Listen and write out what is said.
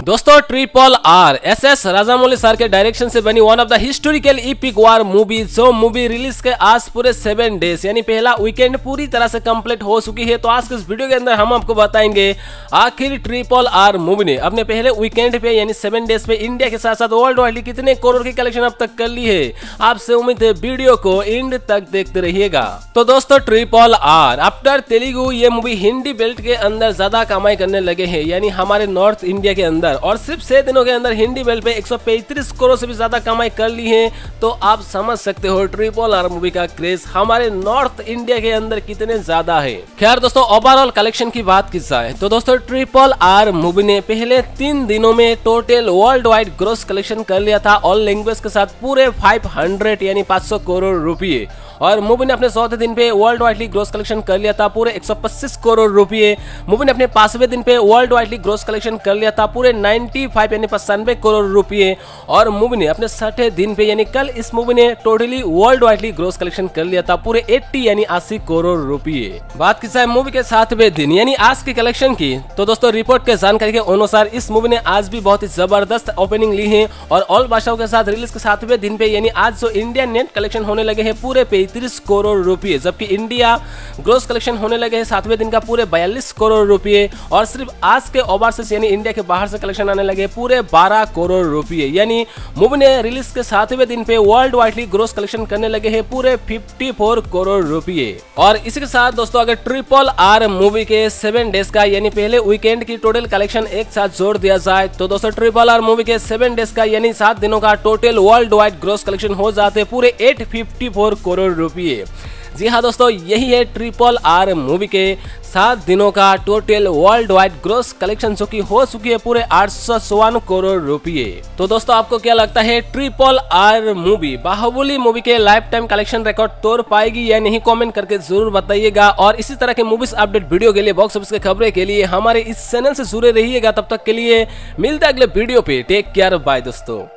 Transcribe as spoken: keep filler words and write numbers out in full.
दोस्तों triple R S S Rajamouli sir के direction से बनी one of the historical epic war movie, जो मूवी रिलीज के आज पूरे सेवन डेज यानी पहला वीकेंड पूरी तरह से कंप्लीट हो चुकी है। तो आज के इस वीडियो के अंदर हम आपको बताएंगे आखिर ट्रिपल आर मूवी ने अपने पहले वीकेंड पे यानी सेवन डेज पे इंडिया के साथ साथ वर्ल्ड वाइड कितने करोड़ की कलेक्शन अब तक कर ली है। आपसे उम्मीद है वीडियो को एंड तक देखते रहिएगा। तो दोस्तों ट्रिपल आर आफ्टर तेलुगु ये मूवी हिंदी बेल्ट के अंदर ज्यादा कमाई करने लगे हैं, यानी हमारे नॉर्थ इंडिया के अंदर, और सिर्फ छह दिनों के अंदर हिंदी बेल्ट पे एक सौ पैंतीस करोड़ से भी ज्यादा कमाई कर ली है। तो आप समझ सकते हो ट्रिपल आर मूवी का क्रेज हमारे नॉर्थ इंडिया के अंदर कितने ज्यादा है। खैर दोस्तों ओवरऑल कलेक्शन की बात की जाए तो दोस्तों ट्रिपल आर मूवी ने पहले तीन दिनों में total world wide gross collection कर लिया था ऑल लैंग्वेज के साथ पूरे पाँच सौ यानी पाँच सौ करोड़ रुपए, और मूवी ने अपने चौथे दिन पे वर्ल्ड वाइडली ग्रोस कलेक्शन कर लिया था पूरे एक सौ पच्चीस करोड़ रुपए। मूवी ने अपने पांचवें दिन पे वर्ल्ड वाइडली ग्रोस कलेक्शन कर लिया था पूरे पचानवे यानी पचानवे करोड़ रुपए, और मूवी ने अपने छठे दिन पे यानी कल इस मूवी ने totally world widely gross collection कर लिया था पूरे अस्सी यानी अस्सी करोड़ रुपए। बात की जाए मूवी के सातवें दिन यानी आज की कलेक्शन की, तो दोस्तों रिपोर्ट के जानकारी के अनुसार इस मूवी ने आज भी बहुत ही जबरदस्त ओपनिंग ली है, और ऑल भाषाओं के साथ रिलीज के सातवें दिन पे यानी आज जो इंडियन नेट कलेक्शन होने लगे हैं पूरे पैंतीस करोड़ रुपए, जबकि इंडिया ग्रोस कलेक्शन होने लगे हैं सातवें दिन का पूरे बयालीस करोड़ रुपए, और सिर्फ आज के ओवरसीज यानी इंडिया के बाहर से कलेक्शन आने लगे पूरे बारह करोड़ रुपए। यानी मूवी ने रिलीज के सातवें दिन पे वर्ल्ड वाइडली ग्रोस कलेक्शन करने लगे हैं पूरे चौवन करोड़ रुपए। और इसी के साथ दोस्तों अगर ट्रिपल आर मूवी के सेवन डेज का यानी पहले वीकेंड की टोटल कलेक्शन एक साथ जोड़ दिया जाए तो दोस्तों ट्रिपल आर मूवी के सेवन डेज का यानी सात दिनों का total world wide gross collection हो जाते पूरे आठ सौ चौवन करोड़ रुपए। जी हाँ दोस्तों यही है ट्रिपल आर मूवी के सात दिनों का total world wide gross collection, जो की हो चुकी है पूरे आठ सौ चौवन करोड़ रुपए। तो दोस्तों आपको क्या लगता है triple R movie Baahubali movie के लाइफ टाइम कलेक्शन रिकॉर्ड तोड़ पाएगी या नहीं? कमेंट करके जरूर बताइएगा, और इसी तरह के मूवीज अपडेट वीडियो के लिए बॉक्स ऑफिस की खबरें के लिए हमारे इस चैनल से जुड़े रहिएगा। तब तक के लिए मिलते हैं अगले वीडियो पे। टेक केयर, बाय दोस्तों।